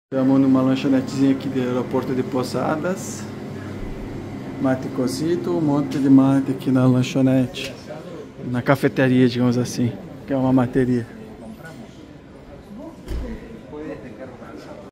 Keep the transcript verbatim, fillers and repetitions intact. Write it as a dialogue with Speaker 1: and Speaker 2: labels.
Speaker 1: Estamos numa lanchonetezinha aqui do aeroporto de Posadas. Mate cozido, um monte de mate aqui na lanchonete, na cafeteria, digamos assim, que é uma materia.